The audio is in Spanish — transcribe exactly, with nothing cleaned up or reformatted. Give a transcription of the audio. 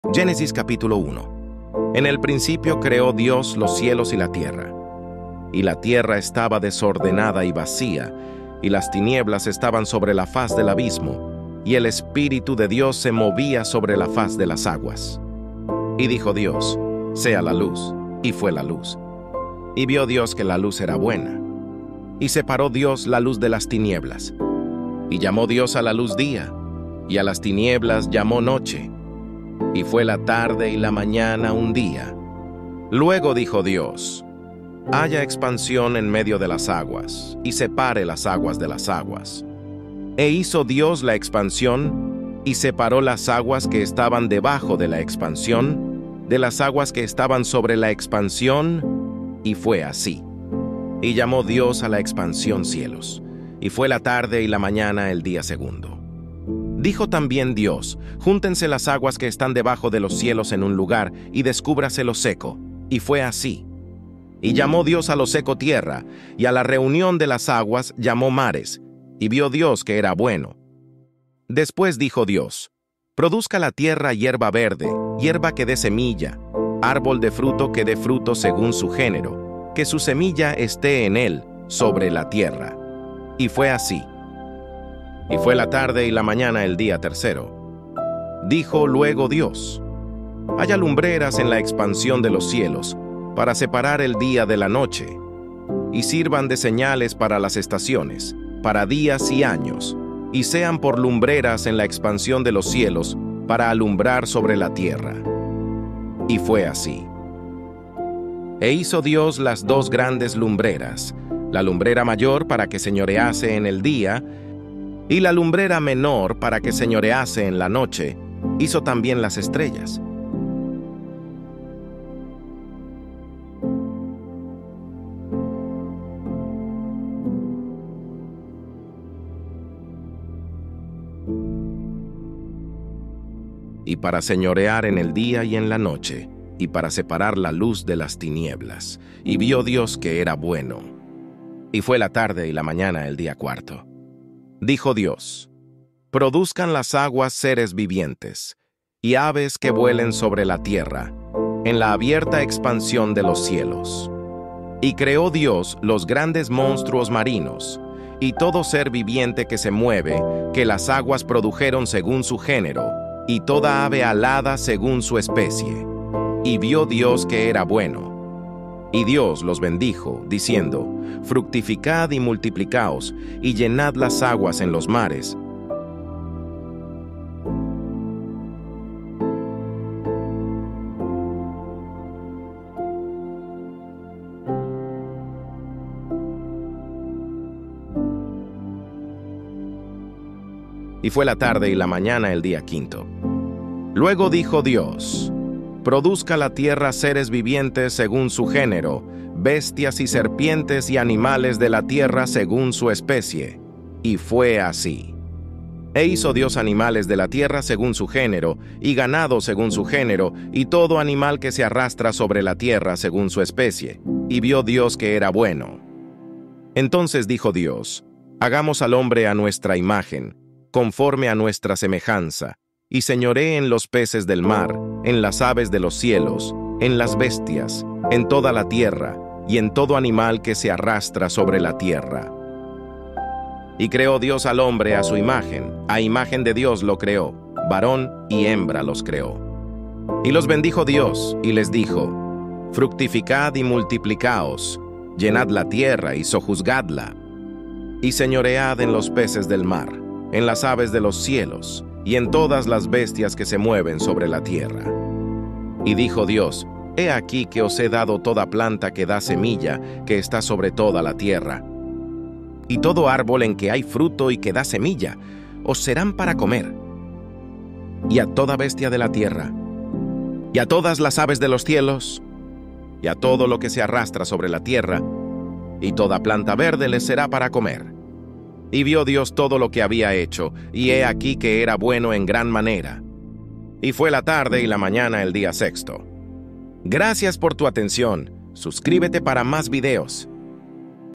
Génesis capítulo uno. En el principio creó Dios los cielos y la tierra. Y la tierra estaba desordenada y vacía, y las tinieblas estaban sobre la faz del abismo, y el Espíritu de Dios se movía sobre la faz de las aguas. Y dijo Dios: sea la luz, y fue la luz. Y vio Dios que la luz era buena. Y separó Dios la luz de las tinieblas. Y llamó Dios a la luz día, y a las tinieblas llamó noche. Y fue la tarde y la mañana un día. Luego dijo Dios: haya expansión en medio de las aguas, y separe las aguas de las aguas. E hizo Dios la expansión, y separó las aguas que estaban debajo de la expansión, de las aguas que estaban sobre la expansión, y fue así. Y llamó Dios a la expansión cielos, y fue la tarde y la mañana el día segundo. Dijo también Dios: júntense las aguas que están debajo de los cielos en un lugar, y descúbrase lo seco. Y fue así. Y llamó Dios a lo seco tierra, y a la reunión de las aguas llamó mares, y vio Dios que era bueno. Después dijo Dios: produzca la tierra hierba verde, hierba que dé semilla, árbol de fruto que dé fruto según su género, que su semilla esté en él, sobre la tierra. Y fue así. Y fue la tarde y la mañana el día tercero. Dijo luego Dios: haya lumbreras en la expansión de los cielos, para separar el día de la noche, y sirvan de señales para las estaciones, para días y años, y sean por lumbreras en la expansión de los cielos, para alumbrar sobre la tierra. Y fue así. E hizo Dios las dos grandes lumbreras, la lumbrera mayor para que señorease en el día, y la lumbrera menor para que señorease en la noche. Hizo también las estrellas. Y para señorear en el día y en la noche, y para separar la luz de las tinieblas. Y vio Dios que era bueno. Y fue la tarde y la mañana el día cuarto. Dijo Dios: produzcan las aguas seres vivientes, y aves que vuelen sobre la tierra, en la abierta expansión de los cielos. Y creó Dios los grandes monstruos marinos, y todo ser viviente que se mueve, que las aguas produjeron según su género, y toda ave alada según su especie. Y vio Dios que era bueno. Y Dios los bendijo, diciendo: fructificad y multiplicaos, y llenad las aguas en los mares. Y fue la tarde y la mañana el día quinto. Luego dijo Dios: produzca la tierra seres vivientes según su género, bestias y serpientes y animales de la tierra según su especie. Y fue así. E hizo Dios animales de la tierra según su género, y ganado según su género, y todo animal que se arrastra sobre la tierra según su especie. Y vio Dios que era bueno. Entonces dijo Dios: hagamos al hombre a nuestra imagen, conforme a nuestra semejanza, y señoree en los peces del mar, en las aves de los cielos, en las bestias, en toda la tierra, y en todo animal que se arrastra sobre la tierra. Y creó Dios al hombre a su imagen, a imagen de Dios lo creó, varón y hembra los creó. Y los bendijo Dios, y les dijo: fructificad y multiplicaos, llenad la tierra y sojuzgadla, y señoread en los peces del mar, en las aves de los cielos, y en todas las bestias que se mueven sobre la tierra. Y dijo Dios: he aquí que os he dado toda planta que da semilla, que está sobre toda la tierra. Y todo árbol en que hay fruto y que da semilla, os serán para comer. Y a toda bestia de la tierra, y a todas las aves de los cielos, y a todo lo que se arrastra sobre la tierra, y toda planta verde les será para comer. Y vio Dios todo lo que había hecho, y he aquí que era bueno en gran manera. Y fue la tarde y la mañana el día sexto. Gracias por tu atención. Suscríbete para más videos.